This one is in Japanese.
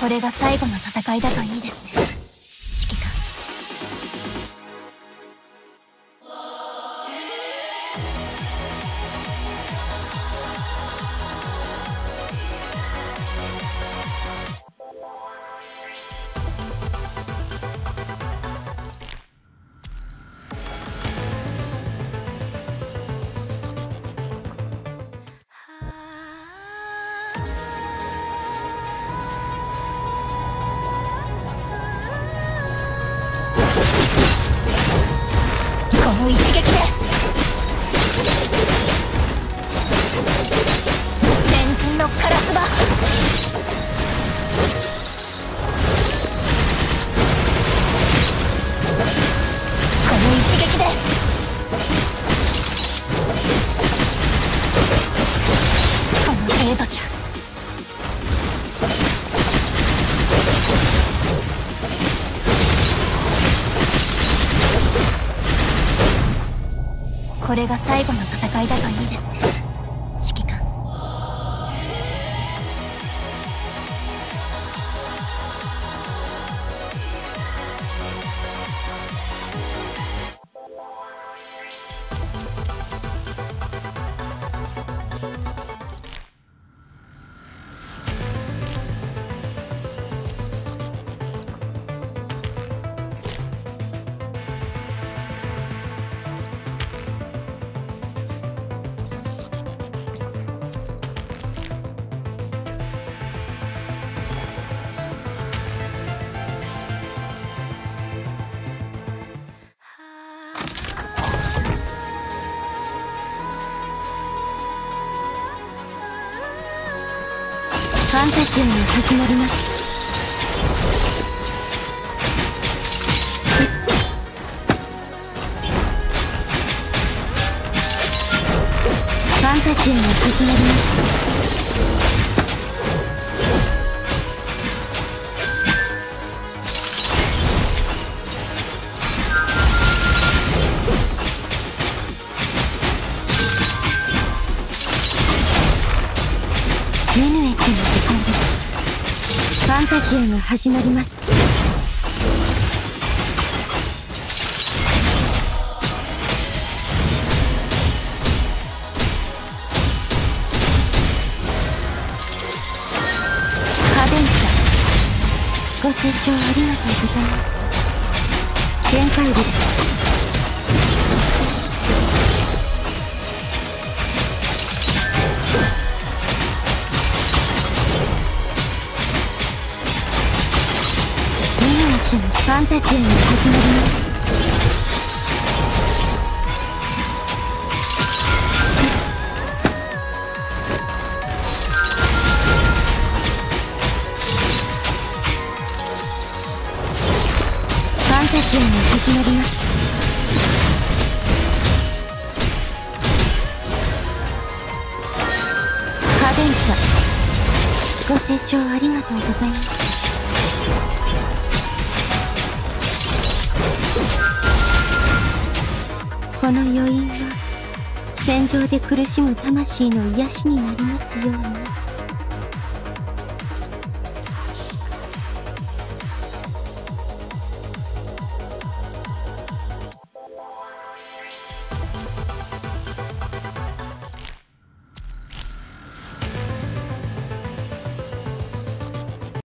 これが最後の戦いだといいですね、指揮官。この一撃で先人のカラスバ、この一撃でこの程度じゃ。これが最後の戦いだといいですね、指揮官。ファンタジーが始まります。ファンタジーが始まります。メヌエットの時間です。ファンタジーが始まります。カデンサ、ご清聴ありがとうございました。限界日です。ファンタジーが始まります。ファンタジーが始まります。カデンサ、ご清聴ありがとうございました。この余韻は戦場で苦しむ魂の癒しになりますように。